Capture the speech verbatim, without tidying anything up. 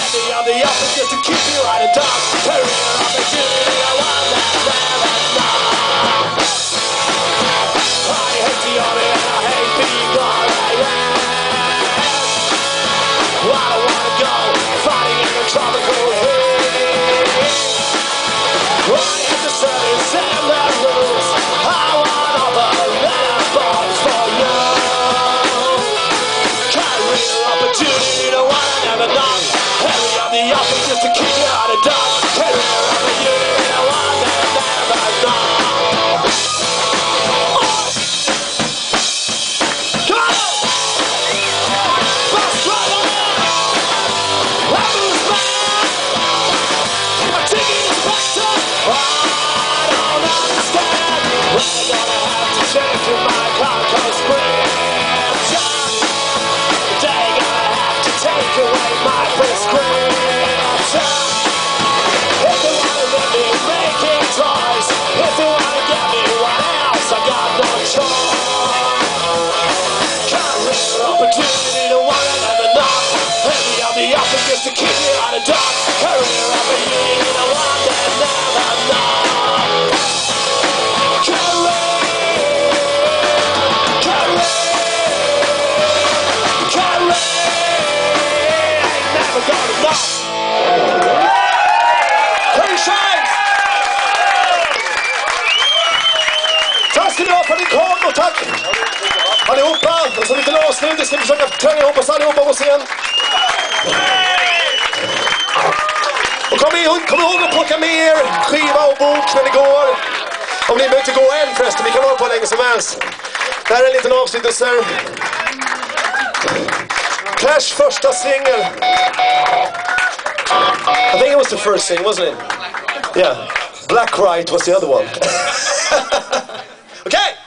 heavy on the office just to keep you out of dodge. Career opportunity, I want that, that, that's not. I hate the army and I hate being all I am. I don't wanna go fighting in the tropical heat. I have to study and the rules. I want all the letter bombs for you. Career opportunity, no one ever knows. Heavy on the office just to keep you out of dodge. Career opportunity, no one ever knows. Come on! Bus driver! I lose back! My ticket is backed up! I don't understand. I'm gonna have to change with my cargo prescription. They're gonna have to take away my prescription. If they wanna let me making toys, if they wanna get me what else, I got no choice. Career opportunity, no one will ever know. Heavy on the office just to keep you out of dodge. Career opportunity, no one will never know. Career, career, career, ain't never gonna know. Hej Chimes! Tack ska ni ha för att ni kom och tack allihopa. Och så lite avsnitt, ska vi försöka tränga ihop oss allihopa på scen. Och kom ihåg, kom ihåg att plocka med er skiva och bok när ni går. Om ni behöver inte gå än förresten, vi kan hålla på länge som helst. Det här är en liten avslutelse. Clash första singel. I think it was the first single, wasn't it? Yeah. Black Riot was the other one. Okay.